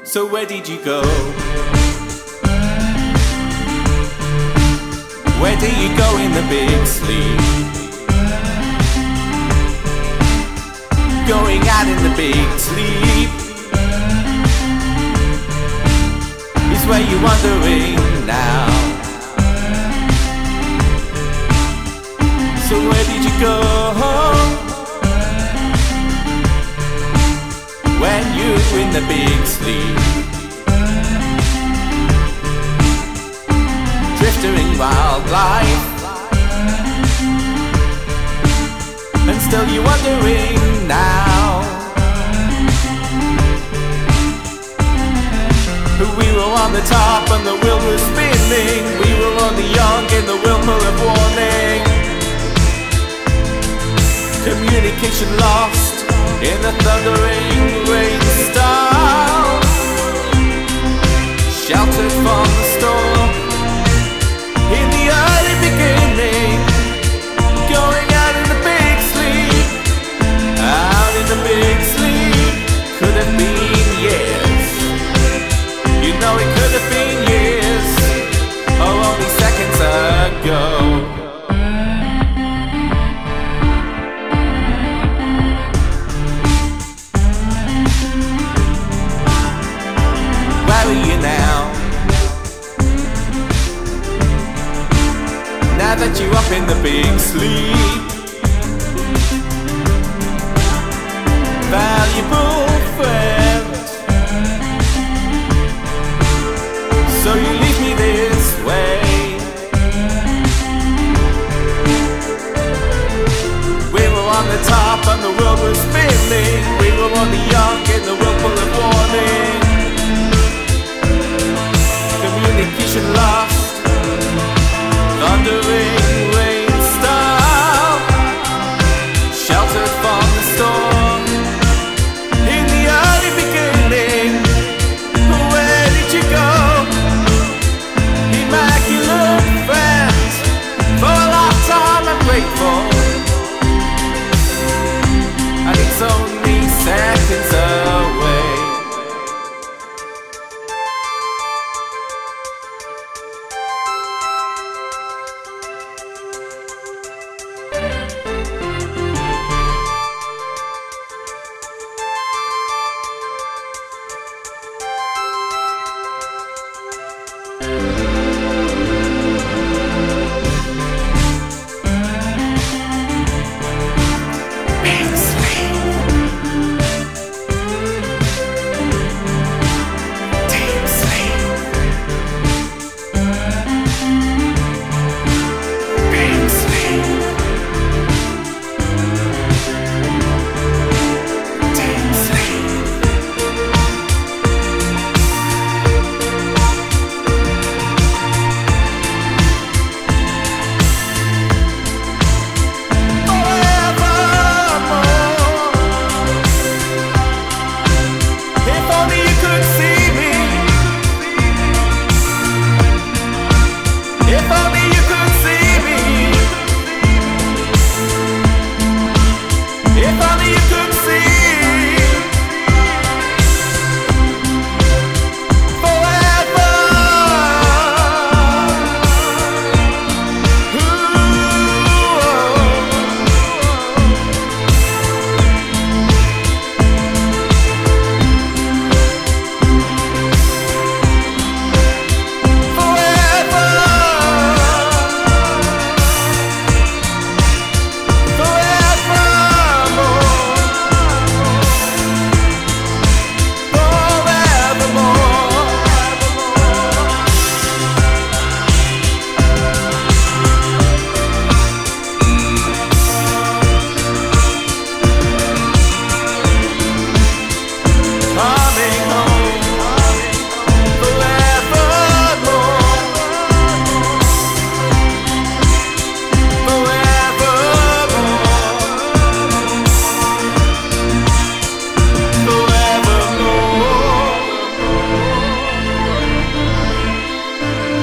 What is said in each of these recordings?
So where did you go? Where do you go in the big sleep? Going out in the big sleep is where you're wandering now. So where did you go when you're in the big sleep? Drifting wildlife, and still you're wondering now. We were on the top and the wheel was spinning. We were only young in the wheel full of warning. Communication lost in the thundering rainstorm. Sheltered from the storm in the early beginning. Going out in the big sleep. Out in the big sleep. Could have been years. You know it could have been years. Or only seconds ago. Where are you now? Now that you're up in the big sleep. Valuable friend. So you leave me this way. We were on the top and the world was spinning. We were only young in the world full of warning. Communication lost. Thundering rainstorm. Sheltered from the storm. In the early beginning. Where did you go? Immaculate friend. For a lifetime I'm grateful. And it's only seconds away.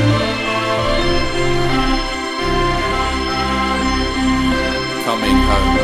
coming home.